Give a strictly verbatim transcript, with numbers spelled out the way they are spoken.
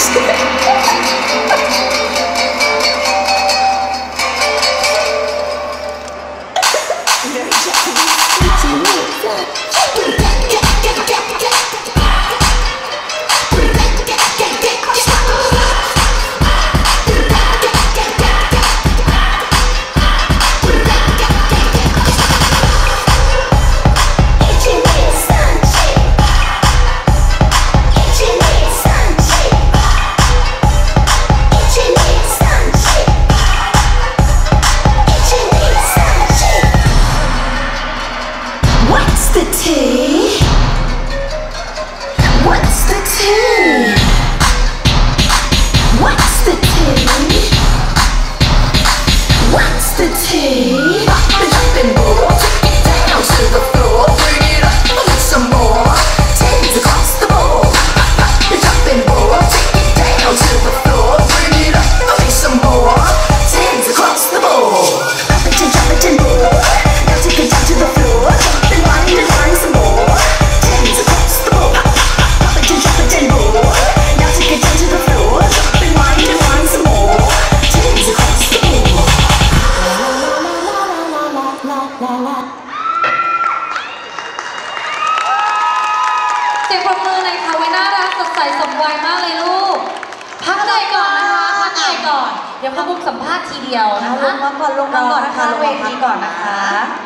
เดี๋ยวพาบุกสัมภาษณ์ทีเดียวนะคะลงมาก่อนลงมาก่อนนะคะเวทีก่อนนะคะ